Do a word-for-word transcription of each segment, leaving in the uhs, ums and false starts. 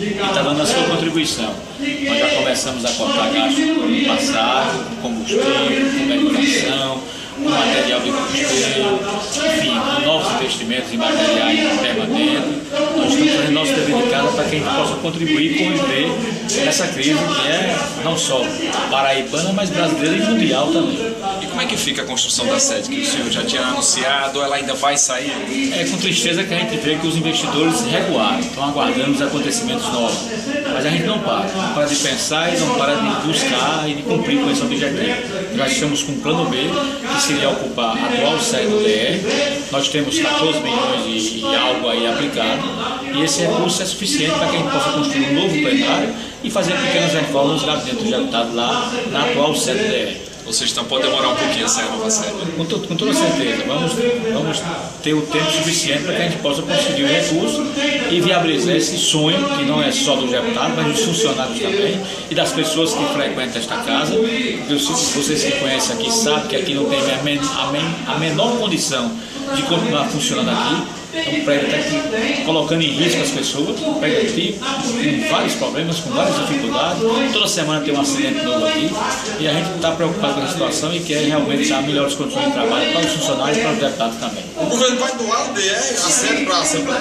e está dando a sua contribuição. Nós já começamos a cortar gastos com passagem, com combustível, com medicação, com material de custeio, enfim, com novos investimentos em materiais permanentes. Nós estamos fazendo nosso dever de casa para que a gente possa contribuir e conviver nessa crise que é não só paraibana, mas brasileira e mundial também. E como é que fica a construção da sede que o senhor já tinha anunciado? Ela ainda vai sair? É com tristeza que a gente vê que os investidores recuaram, estão aguardando os acontecimentos novos. Mas a gente não para, não para de pensar e não para de buscar e de cumprir com esse objetivo. Nós estamos com um plano B, que seria ocupar a atual sede do D R. Nós temos quatorze milhões e, e algo aí aplicado, e esse recurso é suficiente para que a gente possa construir um novo plenário e fazer pequenas reformas nos gabinetes do deputado lá na atual sede do D R. Ou seja, então pode demorar um pouquinho essa nova sede? Com, to, com toda certeza. Vamos, vamos ter o tempo suficiente para que a gente possa conseguir o recurso e viabilizar esse sonho, que não é só dos deputados, mas dos funcionários também e das pessoas que frequentam esta casa. Vocês que conhecem aqui sabem que aqui não tem a, men, a, men, a menor condição de continuar funcionando aqui. É um prédio até que colocando em risco as pessoas, um prédio antigo, com vários problemas, com várias dificuldades. Toda semana tem um acidente novo aqui e a gente está preocupado com a situação e quer realmente dar melhores condições de trabalho para os funcionários e para os deputados também. O governo vai doar o D R, a sede para a Assembleia?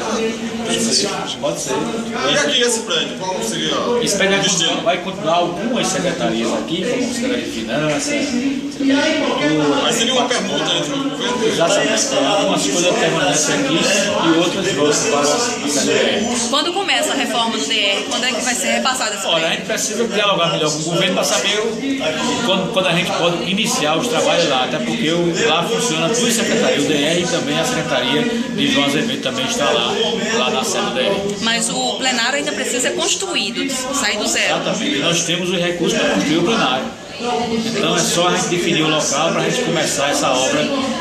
Pode ser. E aqui esse prédio, qual seria o Esse prédio destino? vai continuar algumas secretarias aqui, como a Secretaria de Finanças, Secretaria de Cultura. Mas seria uma permuta entre o governo e o Exatamente. Algumas coisas permanecem aqui e outras vão para a Assembleia. Quando começa a reforma do D R? Quando é que vai ser repassada essa Olha, a lei? gente precisa dialogar melhor com o governo para saber o, quando, quando a gente pode iniciar os trabalhos lá, até porque o, lá funciona duas secretarias, o D R e também a Secretaria de João Azevedo também está lá, lá na sede do D R. Mas o plenário ainda precisa ser construído, sair do zero. Exatamente, nós temos os recursos para construir o plenário. Então é só a gente definir o local para a gente começar essa obra,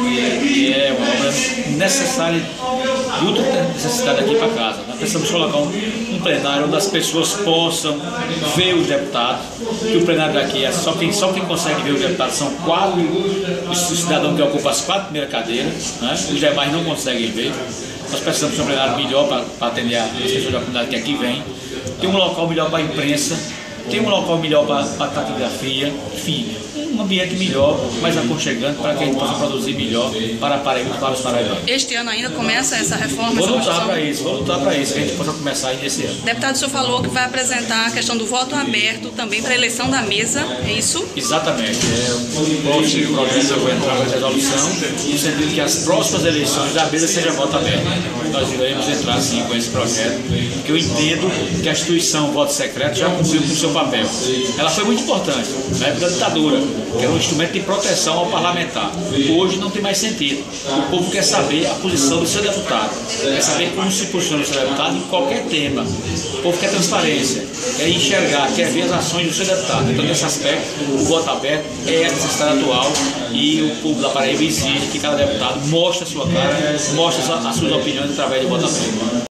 que é uma obra necessária, de ultra necessidade aqui para casa. Nós precisamos colocar um, um plenário onde as pessoas possam ver os deputados, que o plenário daqui é só quem, só quem consegue ver os deputados são quatro, os cidadãos que ocupam as quatro primeiras cadeiras, né? Os demais não conseguem ver. Nós precisamos de um plenário melhor para, para atender as pessoas da comunidade que aqui vêm, ter um local melhor para a imprensa, tem um local melhor para a taquigrafia, enfim, um ambiente melhor, mais aconchegante para que a gente possa produzir melhor para, para, para os paraibanos. Este ano ainda começa essa reforma? Vou essa lutar construção? para isso, vou lutar para isso, que a gente possa começar aí nesse ano. Deputado, o senhor falou que vai apresentar a questão do voto aberto também para a eleição da mesa, é isso? Exatamente, é um próximo projeto eu vou entrar na resolução, no sentido que as próximas eleições da mesa seja voto aberto. Nós iremos entrar sim com esse projeto, porque eu entendo que a instituição voto secreto já cumpriu com o seu papel. Ela foi muito importante na época da ditadura, que era um instrumento de proteção ao parlamentar. Hoje não tem mais sentido. O povo quer saber a posição do seu deputado, quer saber como se posiciona o seu deputado em qualquer tema. O povo quer transparência, quer enxergar, quer ver as ações do seu deputado. Então, nesse aspecto, o voto aberto é a necessidade atual e o povo da Paraíba exige que cada deputado mostre a sua cara, mostre as suas opiniões através do voto aberto.